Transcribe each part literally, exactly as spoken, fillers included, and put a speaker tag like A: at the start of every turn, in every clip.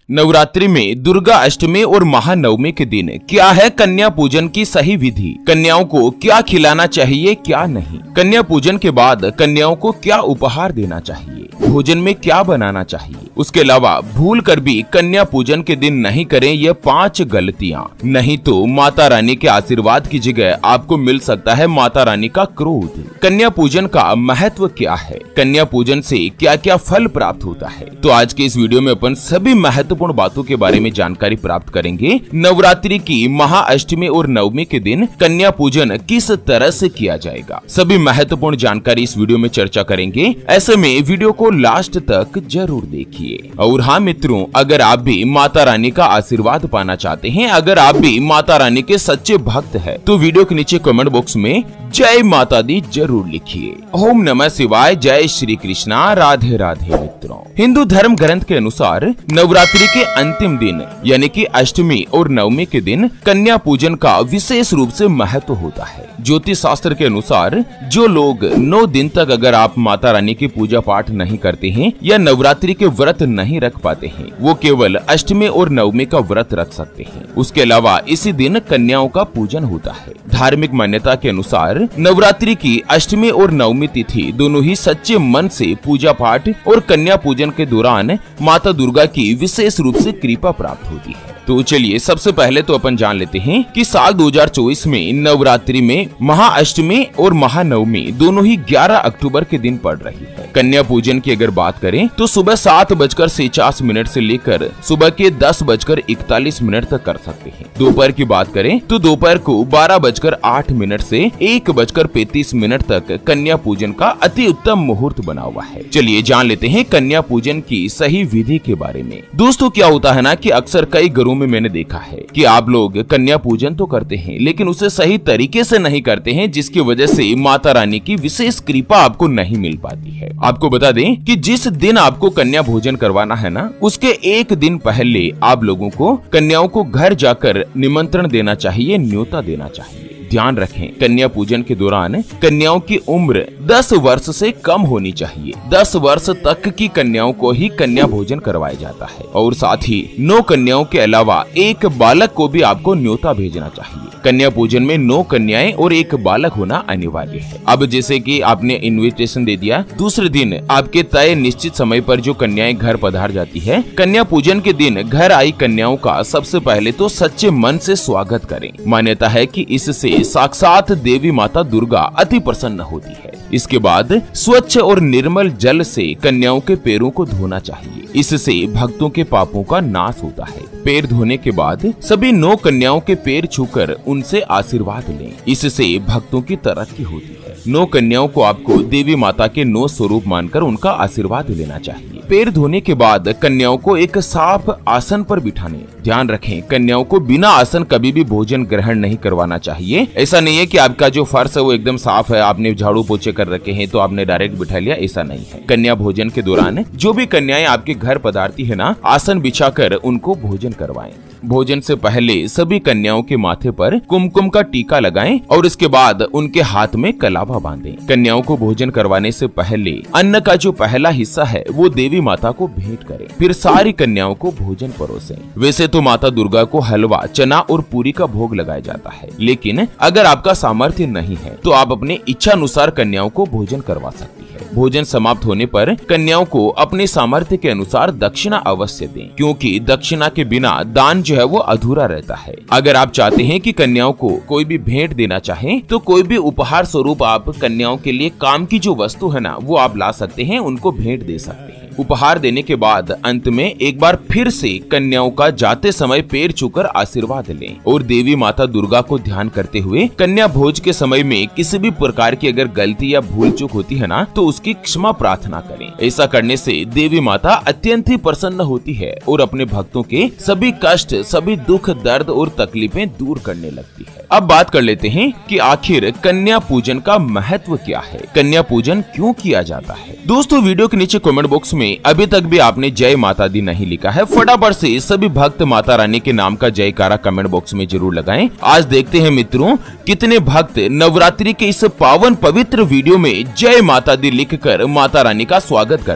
A: नवरात्रि में दुर्गा अष्टमी और महानवमी के दिन क्या है कन्या पूजन की सही विधि? कन्याओं को क्या खिलाना चाहिए, क्या नहीं? कन्या पूजन के बाद कन्याओं को क्या उपहार देना चाहिए? भोजन में क्या बनाना चाहिए? उसके अलावा भूल कर भी कन्या पूजन के दिन नहीं करें ये पांच गलतियां, नहीं तो माता रानी के आशीर्वाद की जगह आपको मिल सकता है माता रानी का क्रोध। कन्या पूजन का महत्व क्या है? कन्या पूजन से क्या क्या फल प्राप्त होता है? तो आज के इस वीडियो में अपन सभी महत्वपूर्ण बातों के बारे में जानकारी प्राप्त करेंगे। नवरात्रि की महाअष्टमी और नवमी के दिन कन्या पूजन किस तरह से किया जाएगा, सभी महत्वपूर्ण जानकारी इस वीडियो में चर्चा करेंगे। ऐसे में वीडियो को लास्ट तक जरूर देखिए। और हाँ मित्रों, अगर आप भी माता रानी का आशीर्वाद पाना चाहते हैं, अगर आप भी माता रानी के सच्चे भक्त हैं, तो वीडियो के नीचे कमेंट बॉक्स में जय माता दी जरूर लिखिए। ओम नमः शिवाय, जय श्री कृष्णा, राधे राधे। मित्रों, हिंदू धर्म ग्रंथ के अनुसार नवरात्रि के अंतिम दिन यानी कि अष्टमी और नवमी के दिन कन्या पूजन का विशेष रूप से महत्व होता है। ज्योतिष शास्त्र के अनुसार जो लोग नौ दिन तक अगर आप माता रानी की पूजा पाठ नहीं करते हैं या नवरात्रि के व्रत नहीं रख पाते हैं, वो केवल अष्टमी और नवमी का व्रत रख सकते हैं। उसके अलावा इसी दिन कन्याओं का पूजन होता है। धार्मिक मान्यता के अनुसार नवरात्रि की अष्टमी और नवमी तिथि दोनों ही सच्चे मन से पूजा पाठ और कन्या पूजन के दौरान माता दुर्गा की विशेष रूप से कृपा प्राप्त होती है। तो चलिए सबसे पहले तो अपन जान लेते हैं कि साल दो हज़ार चौबीस में नवरात्रि में महाअष्टमी और महानवमी दोनों ही ग्यारह अक्टूबर के दिन पड़ रही है। कन्या पूजन की अगर बात करें तो सुबह सात बजकर सैंतालीस मिनट से लेकर सुबह के दस बजकर इकतालीस मिनट तक कर सकते हैं। दोपहर की बात करें तो दोपहर को बारह बजकर आठ मिनट से एक बजकर पैंतीस मिनट तक कन्या पूजन का अति उत्तम मुहूर्त बना हुआ है। चलिए जान लेते हैं कन्या पूजन की सही विधि के बारे में। दोस्तों, क्या होता है ना कि अक्सर कई घरों में मैंने देखा है कि आप लोग कन्या पूजन तो करते हैं लेकिन उसे सही तरीके से नहीं करते हैं, जिसकी वजह से माता रानी की विशेष कृपा आपको नहीं मिल पाती है। आपको बता दें कि जिस दिन आपको कन्या भोजन करवाना है ना, उसके एक दिन पहले आप लोगों को कन्याओं को घर जाकर निमंत्रण देना चाहिए, न्योता देना चाहिए। ध्यान रखें, कन्या पूजन के दौरान कन्याओं की उम्र दस वर्ष से कम होनी चाहिए। दस वर्ष तक की कन्याओं को ही कन्या भोजन करवाया जाता है और साथ ही नौ कन्याओं के अलावा एक बालक को भी आपको न्योता भेजना चाहिए। कन्या पूजन में नौ कन्याएं और एक बालक होना अनिवार्य है। अब जैसे कि आपने इनविटेशन दे दिया, दूसरे दिन आपके तय निश्चित समय पर जो कन्याएं घर पधार जाती है, कन्या पूजन के दिन घर आई कन्याओं का सबसे पहले तो सच्चे मन से स्वागत करें। मान्यता है कि इससे साक्षात देवी माता दुर्गा अति प्रसन्न होती है। इसके बाद स्वच्छ और निर्मल जल से कन्याओं के पैरों को धोना चाहिए। इससे भक्तों के पापों का नाश होता है। पैर धोने के बाद सभी नौ कन्याओं के पैर छूकर उनसे आशीर्वाद लें। इससे भक्तों की तरक्की होती है। नौ कन्याओं को आपको देवी माता के नौ स्वरूप मानकर उनका आशीर्वाद लेना चाहिए। पैर धोने के बाद कन्याओं को एक साफ आसन पर बिठाने। ध्यान रखें, कन्याओं को बिना आसन कभी भी भोजन ग्रहण नहीं करवाना चाहिए। ऐसा नहीं है कि आपका जो फर्श है वो एकदम साफ है, आपने झाड़ू पोछे कर रखे हैं तो आपने डायरेक्ट बिठा लिया, ऐसा नहीं है। कन्या भोजन के दौरान जो भी कन्याएं आपके घर पधारती है ना, आसन बिछाकर उनको भोजन करवाएं। भोजन से पहले सभी कन्याओं के माथे पर कुमकुम का टीका लगाएं और इसके बाद उनके हाथ में कलावा बांधें। कन्याओं को भोजन करवाने से पहले अन्न का जो पहला हिस्सा है वो देवी माता को भेंट करें, फिर सारी कन्याओं को भोजन परोसें। वैसे तो माता दुर्गा को हलवा, चना और पूरी का भोग लगाया जाता है, लेकिन अगर आपका सामर्थ्य नहीं है तो आप अपने इच्छा अनुसार कन्याओं को भोजन करवा सकती है। भोजन समाप्त होने पर कन्याओं को अपने सामर्थ्य के अनुसार दक्षिणा अवश्य दें, क्योंकि दक्षिणा के बिना दान जो है वो अधूरा रहता है। अगर आप चाहते हैं कि कन्याओं को कोई भी भेंट देना चाहें तो कोई भी उपहार स्वरूप आप कन्याओं के लिए काम की जो वस्तु है ना वो आप ला सकते हैं, उनको भेंट दे सकते हैं। उपहार देने के बाद अंत में एक बार फिर से कन्याओं का जाते समय पैर छूकर आशीर्वाद लें और देवी माता दुर्गा को ध्यान करते हुए कन्या भोज के समय में किसी भी प्रकार की अगर गलती या भूल चूक होती है ना तो उसकी क्षमा प्रार्थना करें। ऐसा करने से देवी माता अत्यंत ही प्रसन्न होती है और अपने भक्तों के सभी कष्ट, सभी दुख, दर्द और तकलीफें दूर करने लगती है। अब बात कर लेते हैं कि आखिर कन्या पूजन का महत्व क्या है, कन्या पूजन क्यों किया जाता है। दोस्तों, वीडियो के नीचे कमेंट बॉक्स में अभी तक भी आपने जय माता दी नहीं लिखा है, फटाफट से सभी भक्त माता रानी के नाम का जयकारा कमेंट बॉक्स में जरूर लगाएं। आज देखते हैं मित्रों कितने भक्त नवरात्रि के इस पावन पवित्र वीडियो में जय माता दी लिखकर माता रानी का स्वागत करते हैं।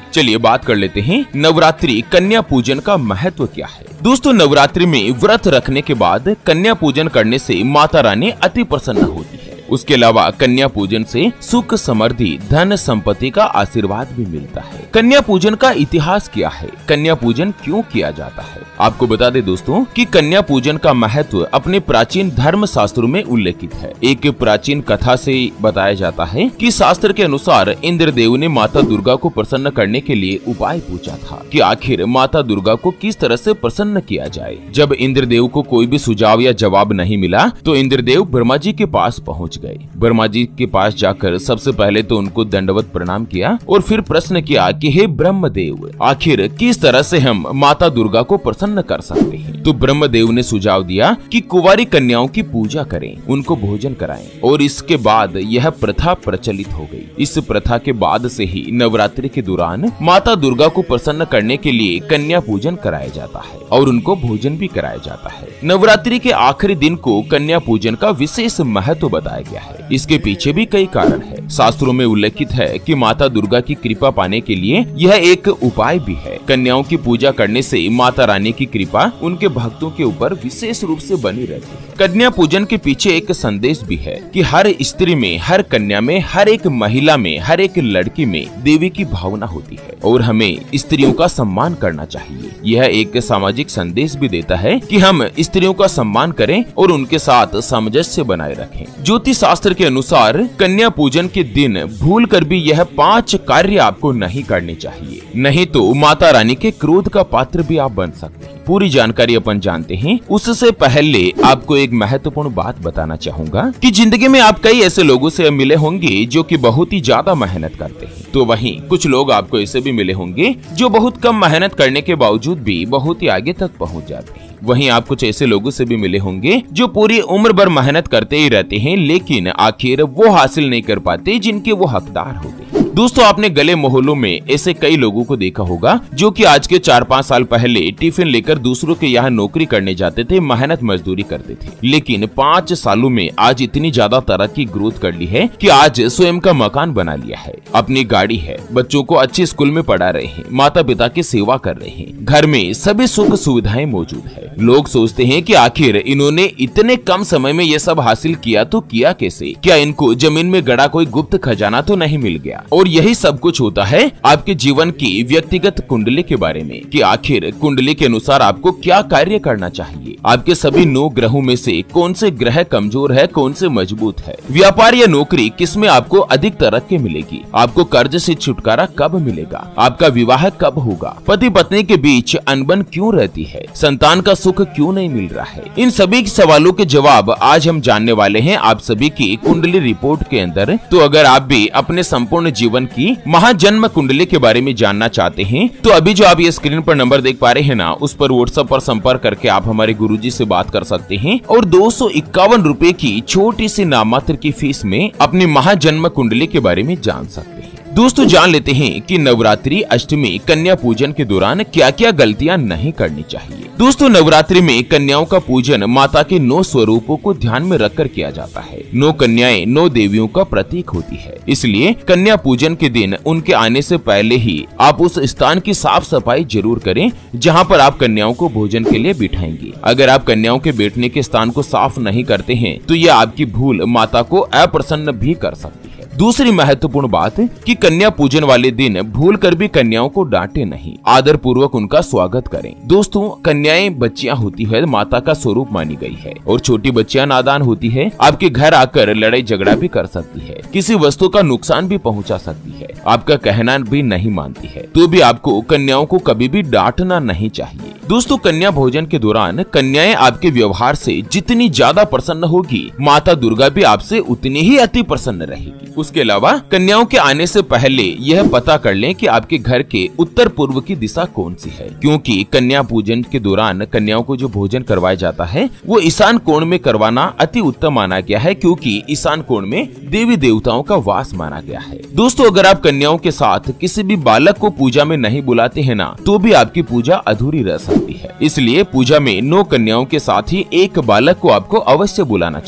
A: चलिए बात कर लेते हैं नवरात्रि कन्या पूजन का महत्व क्या है। दोस्तों, नवरात्रि में व्रत रखने के बाद कन्या पूजन करने से माता रानी अति प्रसन्न होती है। उसके अलावा कन्या पूजन से सुख, समृद्धि, धन, संपत्ति का आशीर्वाद भी मिलता है। कन्या पूजन का इतिहास क्या है? कन्या पूजन क्यों किया जाता है? आपको बता दें दोस्तों कि कन्या पूजन का महत्व अपने प्राचीन धर्म शास्त्रों में उल्लेखित है। एक प्राचीन कथा से बताया जाता है कि शास्त्र के अनुसार इंद्रदेव ने माता दुर्गा को प्रसन्न करने के लिए उपाय पूछा था कि आखिर माता दुर्गा को किस तरह से प्रसन्न किया जाए। जब इंद्रदेव को कोई भी सुझाव या जवाब नहीं मिला तो इंद्रदेव ब्रह्मा जी के पास पहुँच गए। ब्रह्मा जी के पास जाकर सबसे पहले तो उनको दंडवत प्रणाम किया और फिर प्रश्न किया कि हे ब्रह्मदेव, आखिर किस तरह से हम माता दुर्गा को प्रसन्न कर सकते हैं? तो ब्रह्मदेव ने सुझाव दिया कि कुंवारी कन्याओं की पूजा करें, उनको भोजन कराएं और इसके बाद यह प्रथा प्रचलित हो गई। इस प्रथा के बाद से ही नवरात्रि के दौरान माता दुर्गा को प्रसन्न करने के लिए कन्या पूजन कराया जाता है और उनको भोजन भी कराया जाता है। नवरात्रि के आखिरी दिन को कन्या पूजन का विशेष महत्व बताया गया है। इसके पीछे भी कई कारण है। शास्त्रों में उल्लेखित है कि माता दुर्गा की कृपा पाने के लिए यह एक उपाय भी है। कन्याओं की पूजा करने से माता रानी की कृपा उनके भक्तों के ऊपर विशेष रूप से बनी रहती है। कन्या पूजन के पीछे एक संदेश भी है कि हर स्त्री में, हर कन्या में, हर एक महिला में, हर एक लड़की में देवी की भावना होती है और हमें स्त्रियों का सम्मान करना चाहिए। यह एक सामाजिक संदेश भी देता है कि हम स्त्रियों का सम्मान करें और उनके साथ सामंजस्य बनाए रखें। ज्योतिष शास्त्र के अनुसार कन्या पूजन के दिन भूल कर भी यह पांच कार्य आपको नहीं करने चाहिए, नहीं तो माता रानी के क्रोध का पात्र भी आप बन सकते हैं। पूरी जानकारी अपन जानते हैं। उससे पहले आपको एक महत्वपूर्ण बात बताना चाहूंगा कि जिंदगी में आप कई ऐसे लोगों से मिले होंगे जो कि बहुत ही ज्यादा मेहनत करते हैं, तो वहीं कुछ लोग आपको ऐसे भी मिले होंगे जो बहुत कम मेहनत करने के बावजूद भी बहुत ही आगे तक पहुंच जाते हैं। वहीं आप कुछ ऐसे लोगों से भी मिले होंगे जो पूरी उम्र भर मेहनत करते ही रहते हैं लेकिन आखिर वो हासिल नहीं कर पाते जिनके वो हकदार होते हैं। दोस्तों, आपने गले मोहल्लों में ऐसे कई लोगों को देखा होगा जो कि आज के चार पाँच साल पहले टिफिन लेकर दूसरों के यहाँ नौकरी करने जाते थे, मेहनत मजदूरी करते थे, लेकिन पाँच सालों में आज इतनी ज्यादा तरक्की ग्रोथ कर ली है कि आज स्वयं का मकान बना लिया है, अपनी गाड़ी है, बच्चों को अच्छे स्कूल में पढ़ा रहे हैं, माता पिता की सेवा कर रहे हैं, घर में सभी सुख सुविधाएं मौजूद है। लोग सोचते हैं कि आखिर इन्होंने इतने कम समय में ये सब हासिल किया तो किया कैसे? क्या इनको जमीन में गड़ा कोई गुप्त खजाना तो नहीं मिल गया? और यही सब कुछ होता है आपके जीवन की व्यक्तिगत कुंडली के बारे में कि आखिर कुंडली के अनुसार आपको क्या कार्य करना चाहिए। आपके सभी नौ ग्रहों में से कौन से ग्रह कमजोर है, कौन से मजबूत है? व्यापार या नौकरी किसमें आपको अधिक तरक्की मिलेगी? आपको कर्ज से छुटकारा कब मिलेगा? आपका विवाह कब होगा? पति पत्नी के बीच अनबन क्यों रहती है? संतान का सुख क्यों नहीं मिल रहा है? इन सभी सवालों के जवाब आज हम जानने वाले हैं आप सभी की कुंडली रिपोर्ट के अंदर। तो अगर आप भी अपने संपूर्ण जीवन की महाजन्म कुंडली के बारे में जानना चाहते हैं तो अभी जो आप ये स्क्रीन पर नंबर देख पा रहे हैं ना, उस पर व्हाट्सएप पर संपर्क करके आप हमारे गुरुजी से बात कर सकते हैं और दो सौ इक्यावन रूपए की छोटी सी नाममात्र की फीस में अपनी महाजन्म कुंडली के बारे में जान सकते हैं। दोस्तों, जान लेते हैं कि नवरात्रि अष्टमी कन्या पूजन के दौरान क्या क्या गलतियां नहीं करनी चाहिए। दोस्तों, नवरात्रि में कन्याओं का पूजन माता के नौ स्वरूपों को ध्यान में रखकर किया जाता है। नौ कन्याएं नौ देवियों का प्रतीक होती है, इसलिए कन्या पूजन के दिन उनके आने से पहले ही आप उस स्थान की साफ सफाई जरूर करें जहां पर आप कन्याओं को भोजन के लिए बिठाएंगे। अगर आप कन्याओं के बैठने के स्थान को साफ नहीं करते हैं तो यह आपकी भूल माता को अप्रसन्न भी कर सकती है। दूसरी महत्वपूर्ण बात कि कन्या पूजन वाले दिन भूल कर भी कन्याओं को डांटे नहीं, आदर पूर्वक उनका स्वागत करें। दोस्तों, कन्याएं बच्चियां होती है, माता का स्वरूप मानी गई है और छोटी बच्चियां नादान होती है, आपके घर आकर लड़ाई झगड़ा भी कर सकती है, किसी वस्तु का नुकसान भी पहुंचा सकती है, आपका कहना भी नहीं मानती है, तो भी आपको कन्याओं को कभी भी डांटना नहीं चाहिए। दोस्तों, कन्या भोजन के दौरान कन्याएं आपके व्यवहार से जितनी ज्यादा प्रसन्न होगी, माता दुर्गा भी आपसे उतनी ही अति प्रसन्न रहेगी। उसके अलावा कन्याओं के आने से पहले यह पता कर लें कि आपके घर के उत्तर पूर्व की दिशा कौन सी है, क्योंकि कन्या पूजन के दौरान कन्याओं को जो भोजन करवाया जाता है वो ईशान कोण में करवाना अति उत्तम माना गया है, क्योंकि ईशान कोण में देवी देवताओं का वास माना गया है। दोस्तों, अगर आप कन्याओं के साथ किसी भी बालक को पूजा में नहीं बुलाते हैं ना, तो भी आपकी पूजा अधूरी रह सकती है। इसलिए पूजा में नौ कन्याओं के साथ ही एक बालक को आपको अवश्य बुलाना चाहिए।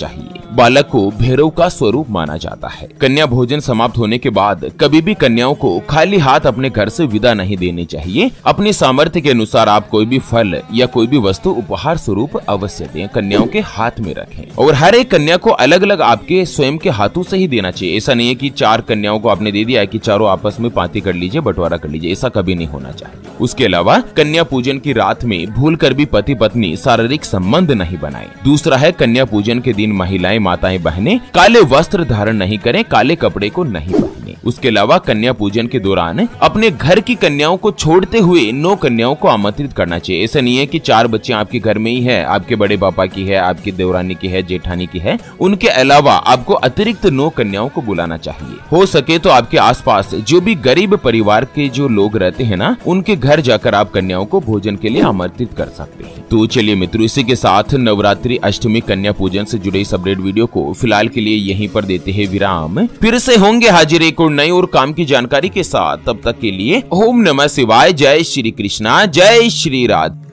A: बालक को भैरव का स्वरूप माना जाता है। कन्या भोजन समाप्त होने के बाद कभी भी कन्याओं को खाली हाथ अपने घर से विदा नहीं देनी चाहिए। अपनी सामर्थ्य के अनुसार आप कोई भी फल या कोई भी वस्तु उपहार स्वरूप अवश्य दें, कन्याओं के हाथ में रखें। और हर एक कन्या को अलग अलग आपके स्वयं के हाथों से ही देना चाहिए। ऐसा नहीं है कि चार कन्याओं को आपने दे दिया है कि चारों आपस में पाती कर लीजिए, बंटवारा कर लीजिए, ऐसा कभी नहीं होना चाहिए। उसके अलावा कन्या पूजन की रात में भूल कर भी पति पत्नी शारीरिक संबंध नहीं बनाए। दूसरा है कन्या पूजन के दिन महिलाएं माताएं बहनें काले वस्त्र धारण नहीं करें, काले कपड़े को नहीं पहने। उसके अलावा कन्या पूजन के दौरान अपने घर की कन्याओं को छोड़ते हुए नौ कन्याओं को आमंत्रित करना चाहिए। ऐसा नहीं है कि चार बच्चे आपके घर में ही है, आपके बड़े पापा की है, आपकी देवरानी की है, जेठानी की है, उनके अलावा आपको अतिरिक्त नौ कन्याओं को बुलाना चाहिए। हो सके तो आपके आसपास जो भी गरीब परिवार के जो लोग रहते हैं ना, उनके घर जाकर आप कन्याओं को भोजन के लिए आमंत्रित कर सकते हैं। तो चलिए मित्रों, इसी के साथ नवरात्रि अष्टमी कन्या पूजन से जुड़े इस अपडेट वीडियो को फिलहाल के लिए यहीं पर देते हैं विराम। फिर से होंगे हाजिर एक और नई और काम की जानकारी के साथ। तब तक के लिए ओम नमः शिवाय, जय श्री कृष्णा, जय श्री राधे।